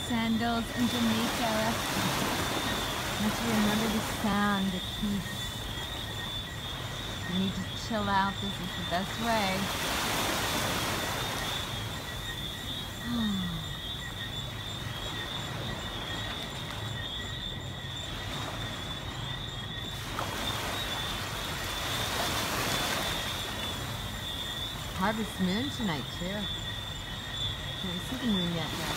sandals in Jamaica. Once you remember the sound, the peace. You need to chill out. This is the best way. Harvest moon tonight too. Can't see the moon yet though.